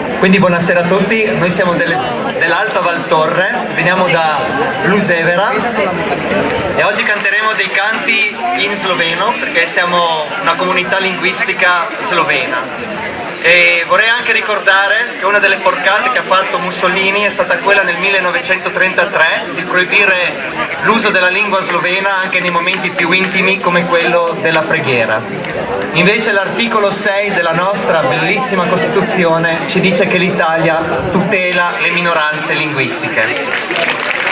Quindi buonasera a tutti, noi siamo dell'Alta Val Torre, veniamo da Lusevera e oggi canteremo dei canti in sloveno perché siamo una comunità linguistica slovena. E vorrei anche ricordare che una delle porcate che ha fatto Mussolini è stata quella nel 1933 di proibire l'uso della lingua slovena anche nei momenti più intimi come quello della preghiera. Invece l'articolo 6 della nostra bellissima Costituzione ci dice che l'Italia tutela le minoranze linguistiche.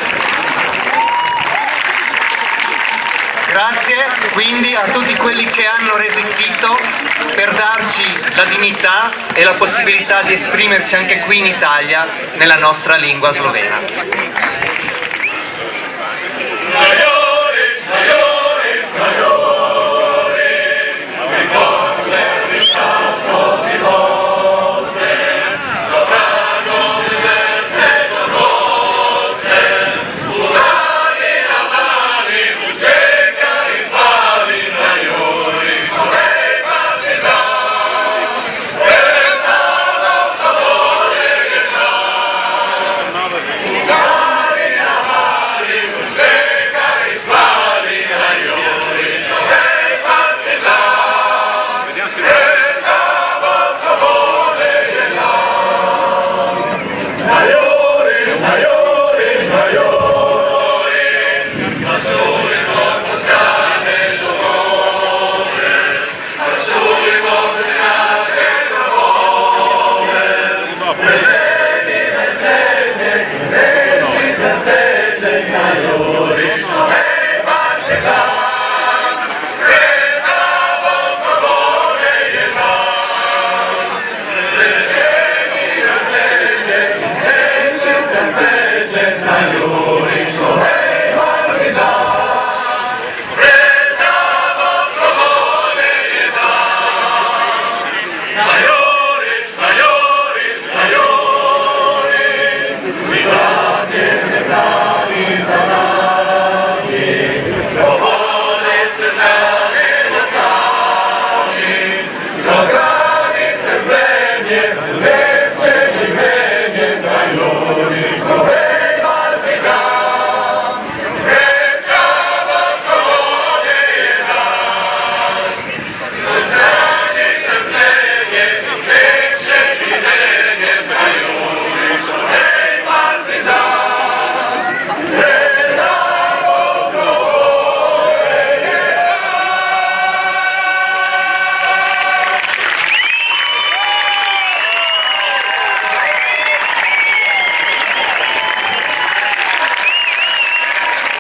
Grazie quindi a tutti quelli che hanno resistito per darci la dignità e la possibilità di esprimerci anche qui in Italia nella nostra lingua slovena. Presente